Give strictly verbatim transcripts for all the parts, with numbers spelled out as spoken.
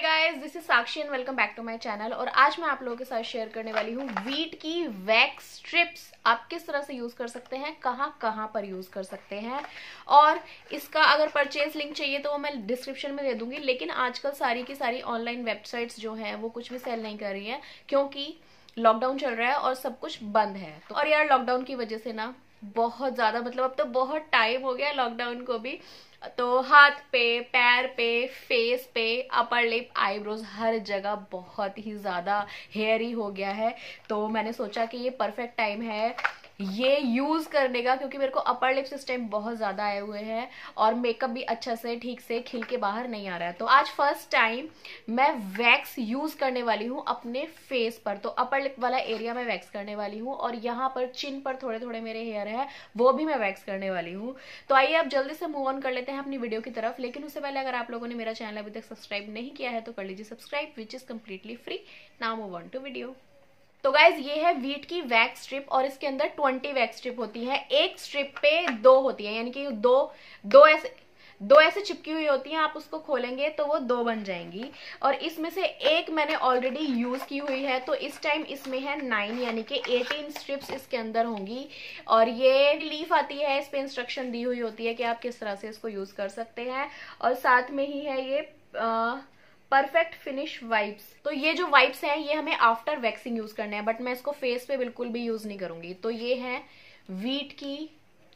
Guys, this is Sakshi and welcome back to my channel. और आज मैं आप लोगों के साथ शेयर करने वाली हूँ वीट की वैक्स स्ट्रिप्स। आप किस तरह से यूज कर सकते हैं, कहाँ कहाँ पर यूज कर सकते हैं, और इसका अगर परचेज लिंक चाहिए तो वो मैं डिस्क्रिप्शन में दे दूंगी। लेकिन आजकल सारी की सारी ऑनलाइन वेबसाइट्स जो हैं वो कुछ भी सेल नहीं कर रही है, क्योंकि लॉकडाउन चल रहा है और सब कुछ बंद है। तो और यार लॉकडाउन की वजह से ना बहुत ज्यादा, मतलब अब तो बहुत टाइम हो गया लॉकडाउन को भी, तो हाथ पे, पैर पे, फेस पे, अपर लिप, आईब्रोज, हर जगह बहुत ही ज्यादा हेयरी हो गया है। तो मैंने सोचा कि ये परफेक्ट टाइम है ये यूज करने का, क्योंकि मेरे को अपर लिप्स इस टाइम बहुत ज्यादा आए हुए हैं और मेकअप भी अच्छा से ठीक से खिल के बाहर नहीं आ रहा है। तो आज फर्स्ट टाइम मैं वैक्स यूज करने वाली हूँ अपने फेस पर। तो अपर लिप वाला एरिया में वैक्स करने वाली हूँ और यहाँ पर चिन पर थोड़े थोड़े मेरे हेयर है वो भी मैं वैक्स करने वाली हूँ। तो आइए अब जल्दी से मूव ऑन कर लेते हैं अपनी वीडियो की तरफ। लेकिन उससे पहले अगर आप लोगों ने मेरा चैनल अभी तक सब्सक्राइब नहीं किया है तो कर लीजिए subscribe, which is completely free. Now move on to video. तो गाइज ये है वीट की वैक्स स्ट्रिप और इसके अंदर ट्वेंटी वैक्स स्ट्रिप होती है। एक स्ट्रिप पे दो होती है, यानी कि दो दो ऐसे दो ऐसे चिपकी हुई होती हैं। आप उसको खोलेंगे तो वो दो बन जाएंगी और इसमें से एक मैंने ऑलरेडी यूज की हुई है। तो इस टाइम इसमें है नाइन, यानी कि एटीन स्ट्रिप्स इसके अंदर होंगी। और ये लीफ आती है, इस पे इंस्ट्रक्शन दी हुई होती है कि आप किस तरह से इसको यूज कर सकते हैं। और साथ में ही है ये आ, परफेक्ट फिनिश वाइप्स। तो ये जो वाइप्स हैं ये हमें आफ्टर वैक्सिंग यूज करने हैं, बट मैं इसको फेस पे बिल्कुल भी यूज नहीं करूंगी। तो ये है वीट की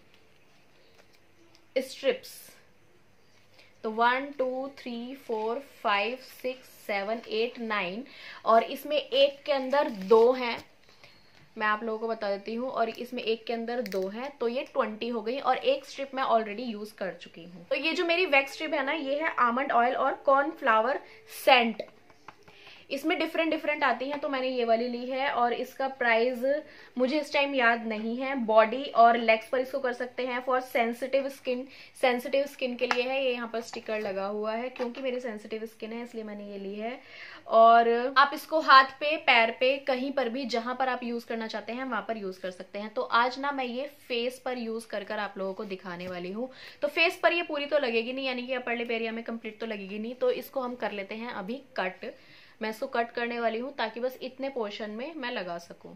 स्ट्रिप्स। तो one two three four five six seven eight nine, और इसमें एक के अंदर दो हैं, मैं आप लोगों को बता देती हूँ। और इसमें एक के अंदर दो है, तो ये ट्वेंटी हो गई और एक स्ट्रिप मैं ऑलरेडी यूज कर चुकी हूँ। तो ये जो मेरी वैक्स स्ट्रिप है ना, ये है आमंड ऑयल और कॉर्नफ्लावर सेंट। इसमें डिफरेंट डिफरेंट आती हैं, तो मैंने ये वाली ली है और इसका प्राइस मुझे इस टाइम याद नहीं है। बॉडी और लेग्स पर इसको कर सकते हैं। For sensitive skin, sensitive skin के लिए है ये। यहाँ पर स्टिकर लगा हुआ है, क्योंकि मेरी सेंसिटिव स्किन है इसलिए मैंने ये ली है। और आप इसको हाथ पे, पैर पे, कहीं पर भी जहां पर आप यूज करना चाहते हैं वहां पर यूज कर सकते हैं। तो आज ना मैं ये फेस पर यूज कर कर आप लोगों को दिखाने वाली हूँ। तो फेस पर ये पूरी तो लगेगी नहीं, यानी कि अपर लिप एरिया में कंप्लीट तो लगेगी नहीं। तो इसको हम कर लेते हैं अभी कट। मैं इसको कट करने वाली हूं ताकि बस इतने पोर्शन में मैं लगा सकूं।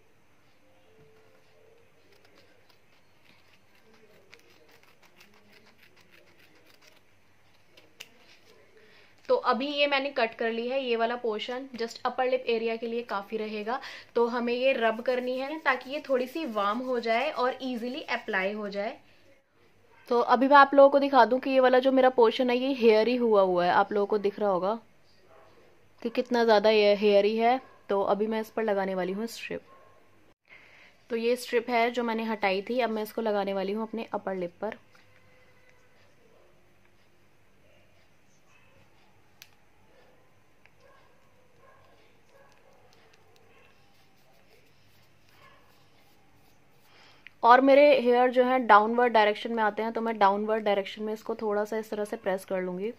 तो अभी ये मैंने कट कर ली है। ये वाला portion just upper lip area के लिए काफी रहेगा। तो हमें ये रब करनी है ताकि ये थोड़ी सी वार्म हो जाए और इजीली अप्लाई हो जाए। तो अभी मैं आप लोगों को दिखा दूं कि ये वाला जो मेरा पोर्शन है ये हेयरी हुआ हुआ है। आप लोगों को दिख रहा होगा कि कितना ज़्यादा ये हेयरी है। तो अभी मैं इस पर लगाने वाली हूँ स्ट्रिप। तो ये स्ट्रिप है जो मैंने हटाई थी, अब मैं इसको लगाने वाली हूँ अपने अपर लिप पर। और मेरे हेयर जो है डाउनवर्ड डायरेक्शन में आते हैं, तो मैं डाउनवर्ड डायरेक्शन में इसको थोड़ा सा इस तरह से प्रेस कर लूंगी।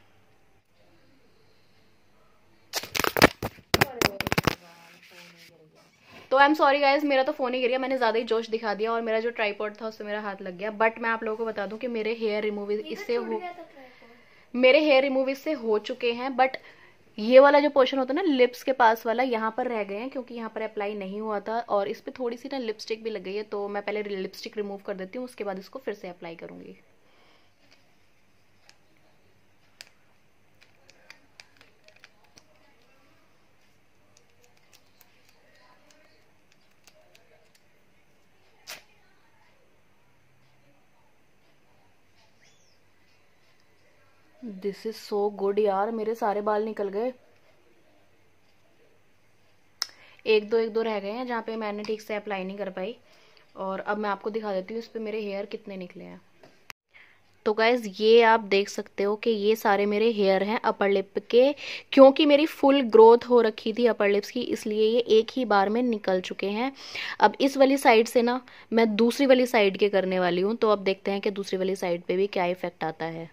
तो आई एम सॉरी गाइज, मेरा तो फोन ही गिर गया। मैंने ज्यादा ही जोश दिखा दिया और मेरा जो ट्राइपॉड था उससे मेरा हाथ लग गया। बट मैं आप लोगों को बता दूं कि मेरे हेयर रिमूव इससे हो मेरे हेयर रिमूव इससे हो चुके हैं। बट ये वाला जो पोर्शन होता है ना लिप्स के पास वाला, यहाँ पर रह गए हैं, क्योंकि यहाँ पर अप्लाई नहीं हुआ था। और इस पे थोड़ी सी ना लिपस्टिक भी लग गई है, तो मैं पहले लिपस्टिक रिमूव कर देती हूँ, उसके बाद इसको फिर से अप्लाई करूंगी। दिस इज सो गुड यार, मेरे सारे बाल निकल गए। एक दो एक दो रह गए हैं जहाँ पे मैंने ठीक से अप्लाई नहीं कर पाई। और अब मैं आपको दिखा देती हूँ इस पे मेरे हेयर कितने निकले हैं। तो गाइज ये आप देख सकते हो कि ये सारे मेरे हेयर हैं अपर लिप के, क्योंकि मेरी फुल ग्रोथ हो रखी थी अपर लिप्स की, इसलिए ये एक ही बार में निकल चुके हैं। अब इस वाली साइड से ना मैं दूसरी वाली साइड के करने वाली हूँ। तो अब देखते हैं कि दूसरी वाली साइड पे भी क्या इफेक्ट आता है।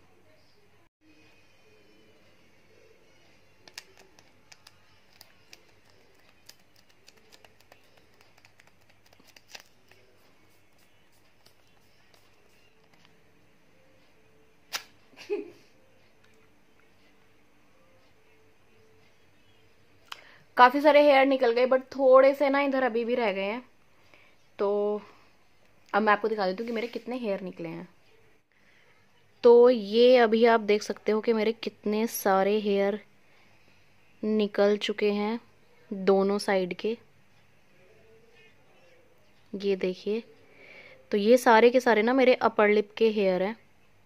काफ़ी सारे हेयर निकल गए, बट थोड़े से ना इधर अभी भी रह गए हैं। तो अब मैं आपको दिखा देती हूँ कि मेरे कितने हेयर निकले हैं। तो ये अभी आप देख सकते हो कि मेरे कितने सारे हेयर निकल चुके हैं दोनों साइड के। ये देखिए, तो ये सारे के सारे ना मेरे अपर लिप के हेयर हैं।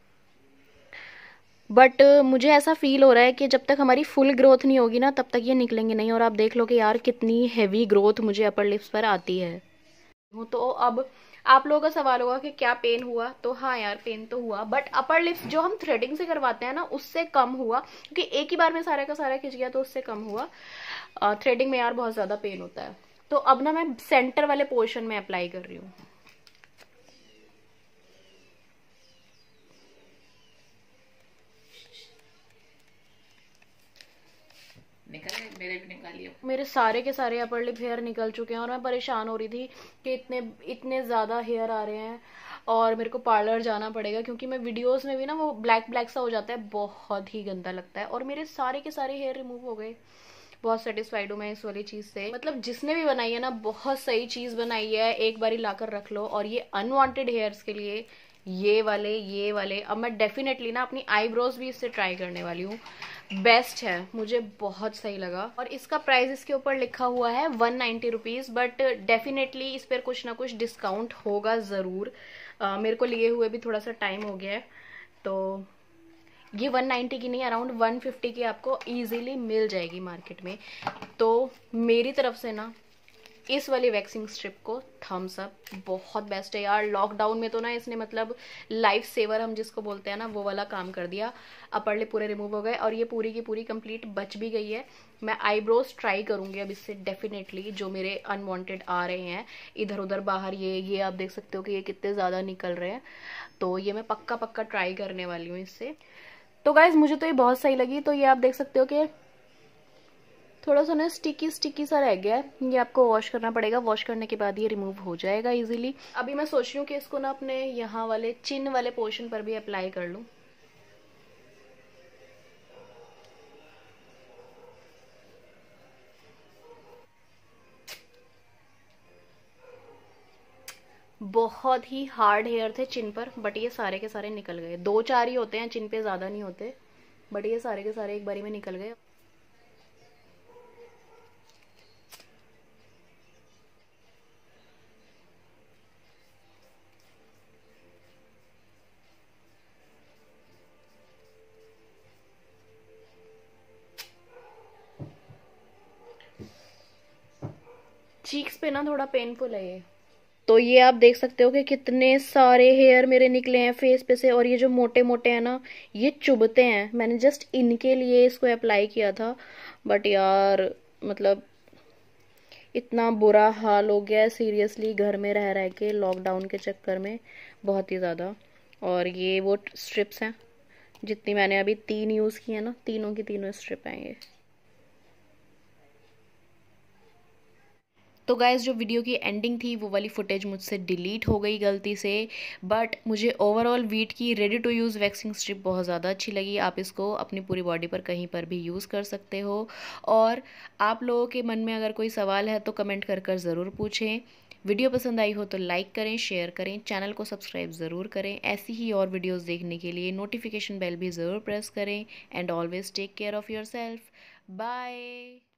बट मुझे ऐसा फील हो रहा है कि जब तक हमारी फुल ग्रोथ नहीं होगी ना, तब तक ये निकलेंगे नहीं। और आप देख लो कि यार कितनी हैवी ग्रोथ मुझे अपर लिप्स पर आती है। तो अब आप लोगों का सवाल होगा कि क्या पेन हुआ, तो हाँ यार पेन तो हुआ, बट अपर लिप्स जो हम थ्रेडिंग से करवाते हैं ना, उससे कम हुआ, क्योंकि एक ही बार में सारा का सारा खिंच गया, तो उससे कम हुआ। थ्रेडिंग में यार बहुत ज्यादा पेन होता है। तो अब ना मैं सेंटर वाले पोर्शन में अप्लाई कर रही हूँ। निकल मेरे भी निकालिए। मेरे सारे के सारे अपर लिप हेयर निकल चुके हैं और मैं परेशान हो रही थी कि इतने इतने ज़्यादा हेयर आ रहे हैं और मेरे को पार्लर जाना पड़ेगा, क्योंकि मैं वीडियोस में भी ना वो ब्लैक ब्लैक सा हो जाता है, बहुत ही गंदा लगता है। और मेरे सारे के सारे हेयर रिमूव हो गए। बहुत सेटिस्फाइड हूँ मैं इस वाली चीज़ से। मतलब जिसने भी बनाई है ना, बहुत सही चीज़ बनाई है, एक बारी लाकर रख लो। और ये अनवांटेड हेयर्स के लिए ये वाले ये वाले अब मैं डेफिनेटली ना अपनी आईब्रोज भी इससे ट्राई करने वाली हूँ। बेस्ट है, मुझे बहुत सही लगा। और इसका प्राइस इसके ऊपर लिखा हुआ है one ninety rupees, but definitely इस पर कुछ ना कुछ डिस्काउंट होगा ज़रूर। uh, मेरे को लिए हुए भी थोड़ा सा टाइम हो गया है, तो ये वन नाइन्टी की नहीं, अराउंड वन फिफ्टी की आपको इजीली मिल जाएगी मार्केट में। तो मेरी तरफ से ना इस वाली वैक्सिंग स्ट्रिप को थम्स अप, बहुत बेस्ट है यार। लॉकडाउन में तो ना इसने मतलब लाइफ सेवर हम जिसको बोलते हैं ना, वो वाला काम कर दिया। अपर लिप पूरे रिमूव हो गए और ये पूरी की पूरी कंप्लीट बच भी गई है। मैं आईब्रोज ट्राई करूंगी अब इससे डेफिनेटली, जो मेरे अनवांटेड आ रहे हैं इधर उधर बाहर, ये ये आप देख सकते हो कि ये कितने ज़्यादा निकल रहे हैं। तो ये मैं पक्का पक्का ट्राई करने वाली हूँ इससे। तो गाइज मुझे तो ये बहुत सही लगी। तो ये आप देख सकते हो कि थोड़ा सा ना स्टिकी स्टिकी सा रह गया है, ये आपको वॉश करना पड़ेगा। वॉश करने के बाद ये रिमूव हो जाएगा इजीली। अभी मैं सोच रही हूँ कि इसको ना अपने यहाँ वाले चिन वाले पोर्शन पर भी अप्लाई कर लूँ। बहुत ही हार्ड हेयर थे चिन पर, बट ये सारे के सारे निकल गए। दो चार ही होते हैं चिन पे, ज़्यादा नहीं होते, बट ये सारे के सारे एक बारी में निकल गए। चीक्स पे ना थोड़ा पेनफुल है ये। तो ये आप देख सकते हो कि कितने सारे हेयर मेरे निकले हैं फेस पे से। और ये जो मोटे मोटे हैं ना, ये चुभते हैं। मैंने जस्ट इनके लिए इसको अप्लाई किया था, बट यार मतलब इतना बुरा हाल हो गया है सीरियसली, घर में रह रह के लॉकडाउन के चक्कर में, बहुत ही ज़्यादा। और ये वो स्ट्रिप्स हैं जितनी मैंने अभी तीन यूज़ की है ना, तीनों की तीनों स्ट्रिप हैं ये। तो गाइस जो वीडियो की एंडिंग थी वो वाली फुटेज मुझसे डिलीट हो गई गलती से, बट मुझे ओवरऑल वीट की ready to use waxing strip बहुत ज़्यादा अच्छी लगी। आप इसको अपनी पूरी बॉडी पर कहीं पर भी यूज़ कर सकते हो। और आप लोगों के मन में अगर कोई सवाल है तो कमेंट कर कर ज़रूर पूछें। वीडियो पसंद आई हो तो लाइक करें, शेयर करें, चैनल को सब्सक्राइब ज़रूर करें। ऐसी ही और वीडियोस देखने के लिए नोटिफिकेशन बेल भी ज़रूर प्रेस करें। And always take care of yourself. Bye.